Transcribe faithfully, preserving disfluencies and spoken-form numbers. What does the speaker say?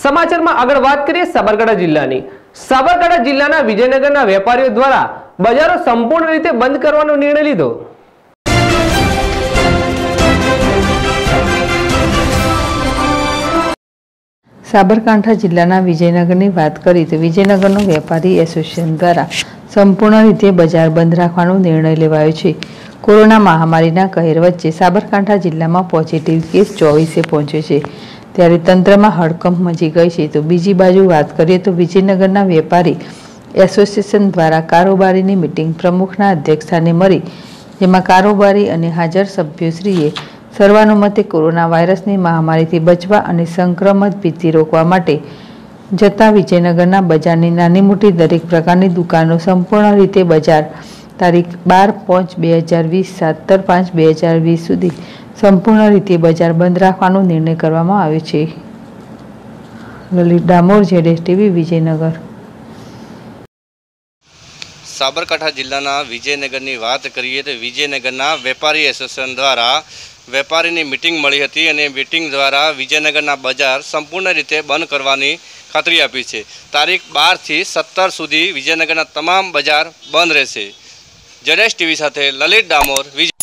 સમાચારમાં આગળ વાત કરીએ સાબરકાંઠા જિલ્લાની। સાબરકાંઠા જિલ્લાના વિજયનગરના વેપારીઓ દ્વારા બજારો સંપૂર્ણ રીતે બંધ કરવાનો નિર્ણય લીધો। સાબરકાંઠા જિલ્લાના વિજયનગરની વાત કરીએ તો વિજયનગરનો વેપારી એસોસિએશન દ્વારા સંપૂર્ણ રીતે બજાર બંધ રાખવાનો નિર્ણય લેવાયો છે। કોરોના મહામારીના કહેર વચ્ચે સાબરકાંઠા જિલ્લામાં પોઝિટિવ કેસ ચોવીસે પહોંચ્યો છે, ત્યારે તંત્રમાં હડકંપ મચી ગઈ છે। તો બીજી બાજુ વાત કરીએ તો વિજયનગરના વેપારી એસોસિએશન દ્વારા કારોબારીની મીટિંગ પ્રમુખના અધ્યક્ષસ્થાને મળી, જેમાં કારોબારી અને હાજર સભ્યોશ્રીએ સર્વાનુમતે કોરોના વાયરસની મહામારીથી બચવા અને સંક્રમણ ભીતિ રોકવા માટે જતા વિજયનગરના બજારની નાની મોટી દરેક પ્રકારની દુકાનો સંપૂર્ણ રીતે બજાર તારીખ બાર પાંચ બે હજાર વીસ સત્તર પાંચ બે હજાર વીસ સુધી સંપૂર્ણ રીતે બજાર બંધ રાખવાનો નિર્ણય કરવામાં આવ્યો છે। લલિત ડામોર, ઝેડએસટીવી, વિજયનગર। સાબરકાંઠા જિલ્લાના વિજયનગરની વાત કરીએ તો વિજયનગરના વેપારી એસોસિએશન દ્વારા વેપારીની મીટિંગ મળી હતી અને મીટિંગ દ્વારા વિજયનગરના બજાર સંપૂર્ણ રીતે બંધ કરવાની ખાતરી આપી છે। તારીખ બારથી સત્તર સુધી વિજયનગરના તમામ બજાર બંધ રહેશે। જેડએસટીવી સાથે લલિત ડામોર, વિજય।